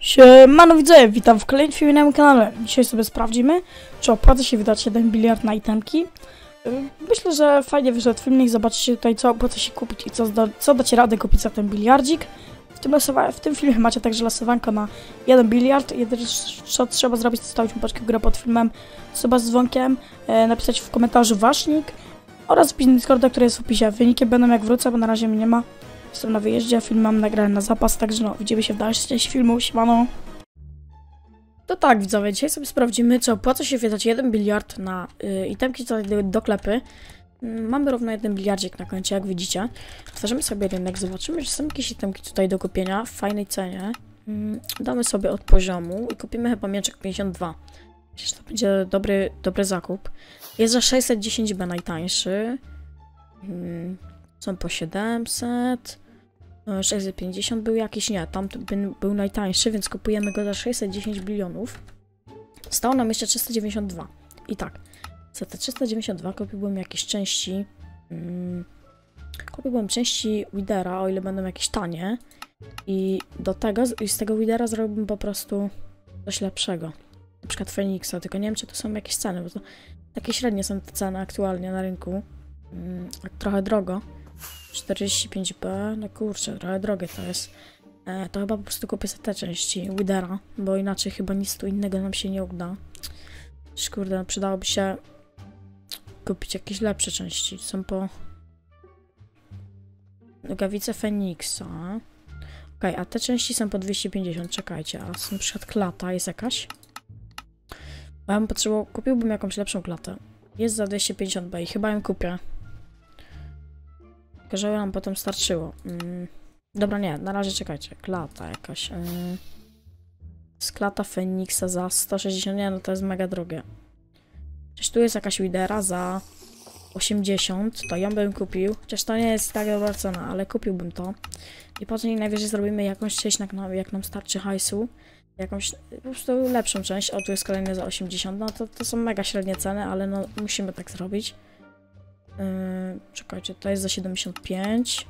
Siemano widzowie, witam w kolejnym filmie na moim kanale. Dzisiaj sobie sprawdzimy, czy opłaca się wydać 1 biliard na itemki. Myślę, że fajnie wyszedł filmik, zobaczycie tutaj, co opłaca się kupić i co dacie radę kupić za ten biliardzik. W tym filmie macie także losowanko na 1 biliard. Jedyne co trzeba zrobić, to stawić łapeczkę w górę pod filmem, suba z dzwonkiem, napisać w komentarzu wasznik oraz wpić Discorda, który jest w opisie. Wyniki będą jak wrócę, bo na razie mnie nie ma. Jestem na wyjeździe, film mam nagrany na zapas, także no, widzimy się w dalszej części filmu, siemano. To tak widzowie, dzisiaj sobie sprawdzimy, czy opłaca się wydać 1 biliard na itemki do klepy. Mamy równo 1 biliardzik na koncie, jak widzicie. Otworzymy sobie rynek, zobaczymy, że są jakieś itemki tutaj do kupienia w fajnej cenie. Damy sobie od poziomu i kupimy chyba mieczek 52. Myślę, że to będzie dobry zakup. Jest za 610B najtańszy. Są po 700. 650 był jakiś, nie, tam był najtańszy, więc kupujemy go za 610 bilionów. Stało nam jeszcze 392. I tak, za te 392 kupiłbym jakieś części. Kupiłbym części Widera, o ile będą jakieś tanie. I z tego Widera zrobiłbym po prostu coś lepszego. Na przykład Feniksa, tylko nie wiem, czy to są jakieś ceny, bo to takie średnie są te ceny aktualnie na rynku. Trochę drogo. 45B, no kurczę, trochę drogie to jest. To chyba po prostu kupię sobie te części Widera, bo inaczej chyba nic tu innego nam się nie uda. Kurde, no przydałoby się kupić jakieś lepsze części. Są po nogawice Feniksa. Okej, a te części są po 250, czekajcie, a na przykład klata jest jakaś? Bo ja bym potrzebował, kupiłbym jakąś lepszą klatę. Jest za 250B i chyba ją kupię. Tylko żeby nam potem starczyło. Dobra, nie, na razie czekajcie. Klata jakaś. Z klata Feniksa za 160, nie, no to jest mega drogie. Chociaż tu jest jakaś Widera za 80, to ją bym kupił. Chociaż to nie jest tak dobra cena, ale kupiłbym to. I potem najwyżej zrobimy jakąś część, jak nam starczy hajsu. Jakąś po prostu lepszą część. O, tu jest kolejny za 80, no to są mega średnie ceny, ale no musimy tak zrobić. Czekajcie, to jest za 75.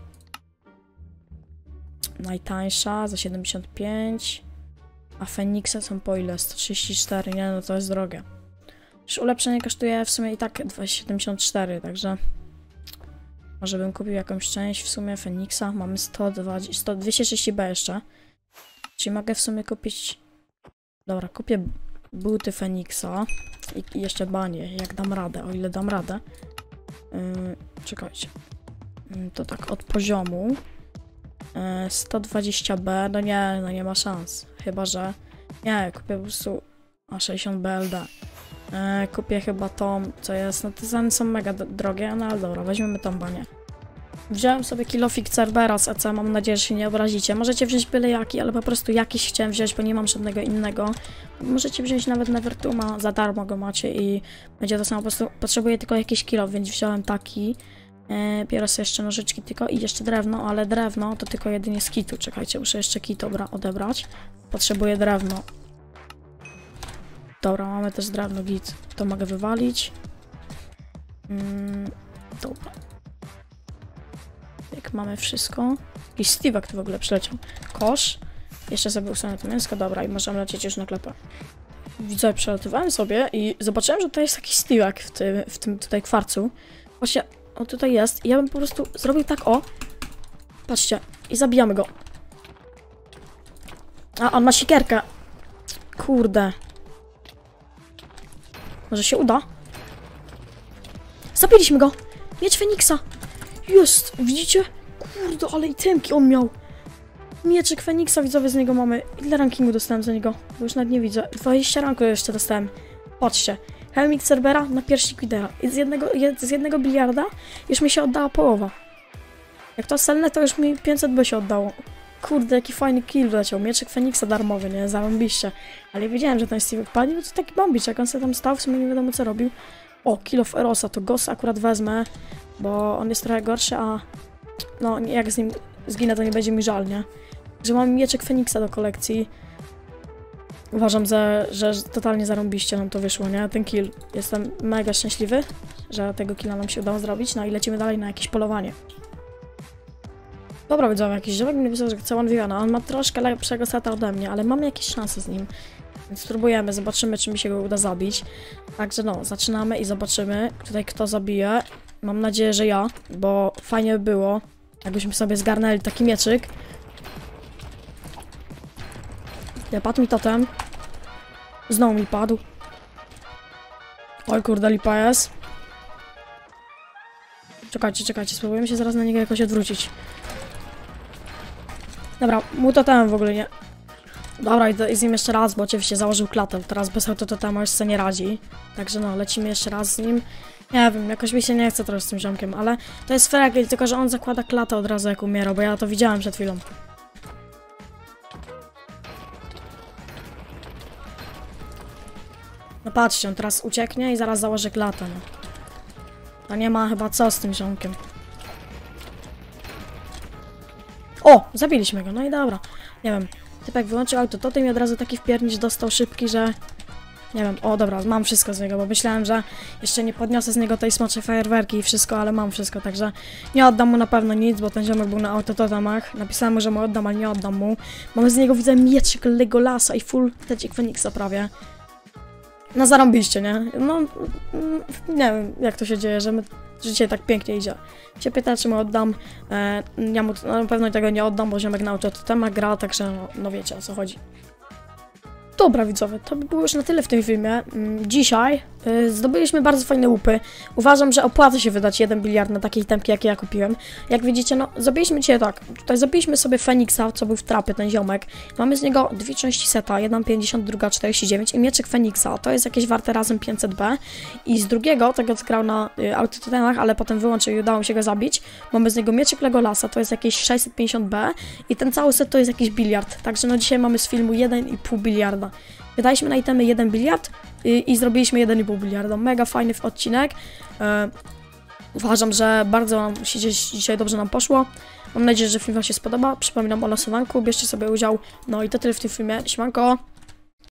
Najtańsza za 75. A Feniksa są po ile? 134, nie no to jest drogie. Już ulepszenie kosztuje w sumie i tak 274, także może bym kupił jakąś część w sumie Feniksa. Mamy 230B jeszcze. Czyli mogę w sumie kupić. Dobra, kupię buty Feniksa i jeszcze banie, jak dam radę, o ile dam radę. Czekajcie. To tak od poziomu 120B, no nie ma szans. Chyba, że nie, kupię po prostu 60 BLD. Kupię chyba tą, co jest, no te ceny są mega drogie, no ale dobra, weźmiemy tą banię. Wziąłem sobie kilofik Cerbera z EC, mam nadzieję, że się nie obrazicie. Możecie wziąć byle jaki, ale po prostu jakiś chciałem wziąć, bo nie mam żadnego innego. Możecie wziąć nawet Nevertuma, za darmo go macie i będzie to samo, po prostu potrzebuję tylko jakiś kilo, więc wziąłem taki. Biorę sobie jeszcze nożyczki tylko i jeszcze drewno, ale drewno to tylko jedynie z kitu. Czekajcie, muszę jeszcze kit odebrać. Potrzebuję drewno. Dobra, mamy też drewno, git. To mogę wywalić. Dobra. Jak mamy wszystko. I Steve'ak tu w ogóle przyleciał. Kosz. Jeszcze sobie usunę to mięsko, dobra, i możemy lecieć już na klepę. Widzowie, przelatywałem sobie i zobaczyłem, że to jest jakiś Steve'ak w tym tutaj kwarcu. Właśnie, on tutaj jest i ja bym po prostu zrobił tak, o. Patrzcie, i zabijamy go. A, on ma siekierkę. Kurde. Może się uda? Zabiliśmy go. Miecz Feniksa. Jest, widzicie? Kurde, ale itemki on miał. Mieczek Feniksa, widzowie, z niego mamy. Ile rankingu dostałem za niego? Bo już nawet nie widzę. 20 ranku jeszcze dostałem. Patrzcie. Helmik Cerbera na pierścik Widera. I z jednego biliarda już mi się oddała połowa. Jak to selne, to już mi 500B się oddało. Kurde, jaki fajny kill wleciał. Mieczek Feniksa darmowy, nie? Zarąbiście. Ale wiedziałem, że ten Steve padł, bo to taki bombicz. Jak on sobie tam stał, w sumie nie wiadomo co robił. O, kill of Erosa, to Ghost akurat wezmę, bo on jest trochę gorszy, a no jak z nim zginę, to nie będzie mi żal, nie? Że mam mieczek Feniksa do kolekcji. Uważam, że totalnie zarąbiście nam to wyszło, nie? Ten kill. Jestem mega szczęśliwy, że tego killa nam się udało zrobić. No i lecimy dalej na jakieś polowanie. Dobra, widzowie, jakiś ziomek mi napisał, że chce One on ma troszkę lepszego seta ode mnie, ale mamy jakieś szanse z nim. Więc spróbujemy, zobaczymy, czy mi się go uda zabić. Także no, zaczynamy i zobaczymy tutaj, kto zabije. Mam nadzieję, że ja, bo fajnie by było, jakbyśmy sobie zgarnęli taki mieczyk. Nie, padł mi totem. Znowu mi padł. Oj kurde, lipa jest. Czekajcie, spróbujemy się zaraz na niego jakoś odwrócić. Dobra, mu totem w ogóle nie. Dobra, i z nim jeszcze raz, bo oczywiście założył klatę. Teraz bez autototema już sobie nie radzi. Także no, lecimy jeszcze raz z nim. Nie wiem, jakoś mi się nie chce trochę z tym ziomkiem, ale to jest fragil, tylko że on zakłada klatę od razu jak umierał, bo ja to widziałem przed chwilą. No patrzcie, on teraz ucieknie i zaraz założy klatę, no. To nie ma chyba co z tym ziomkiem. O! Zabiliśmy go, no i dobra. Nie wiem, typek wyłączył autototem i od razu taki wpiernicz dostał szybki, że... Nie wiem, o dobra, mam wszystko z niego, bo myślałem, że jeszcze nie podniosę z niego tej smoczej fajerwerki i wszystko, ale mam wszystko, także nie oddam mu na pewno nic, bo ten ziomek był na autototemach. Napisałem mu, że mu oddam, ale nie oddam mu. Mamy z niego, widzę, mieczyk Legolasa i full tecik Feniksa prawie. No zarąbiście, nie? No, nie wiem, jak to się dzieje, że życie tak pięknie idzie. Się pyta, czy mu oddam. Ja mu na pewno tego nie oddam, bo ziomek na autototemach gra, także no wiecie, o co chodzi. Dobra, widzowie, to by było już na tyle w tym filmie. Dzisiaj zdobyliśmy bardzo fajne łupy. Uważam, że opłaca się wydać 1 biliard na takie itemki, jakie ja kupiłem. Jak widzicie, no, zrobiliśmy dzisiaj tak. Tutaj zabiliśmy sobie Feniksa, co był w trapie, ten ziomek. Mamy z niego dwie części seta, jedna 50, druga 49 i mieczyk Feniksa. To jest jakieś warte razem 500B. I z drugiego, tego co grał na autototemach, ale potem wyłączył i udało mi się go zabić. Mamy z niego mieczyk Legolasa, to jest jakieś 650B. I ten cały set to jest jakiś biliard. Także no dzisiaj mamy z filmu 1,5 biliarda. Wydaliśmy na itemy 1 biliard i zrobiliśmy 1,5 biliarda. Mega fajny odcinek. Uważam, że bardzo dzisiaj dobrze nam poszło. Mam nadzieję, że film wam się spodoba. Przypominam o losowanku, bierzcie sobie udział. No i to tyle w tym filmie. Siemanko!